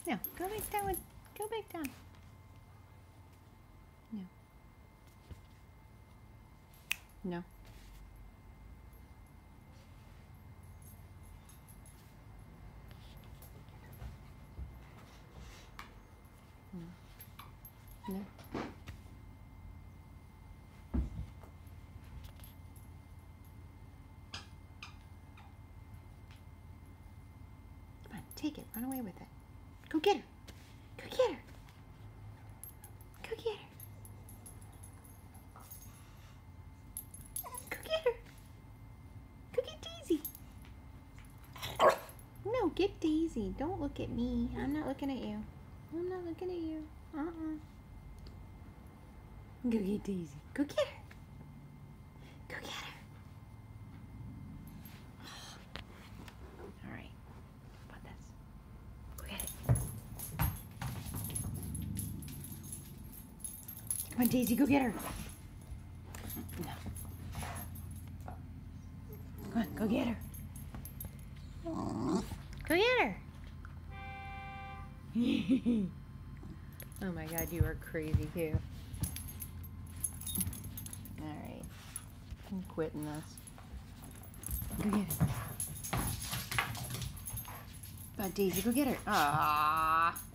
No, go back down. Go back down. No. No. No. No. Come on, take it. Run away with it. Go get her. Go get her. Go get her. Go get her. Go get Daisy. No, get Daisy. Don't look at me. I'm not looking at you. I'm not looking at you. Go get Daisy. Go get her. Go get her. All right. How about this? Go get it. Come on, Daisy. Go get her. No. Come on. Go get her. Go get her. Oh my God, you are crazy too. Alright. I'm quitting this. Go get her. But Daisy, go get her. Aww.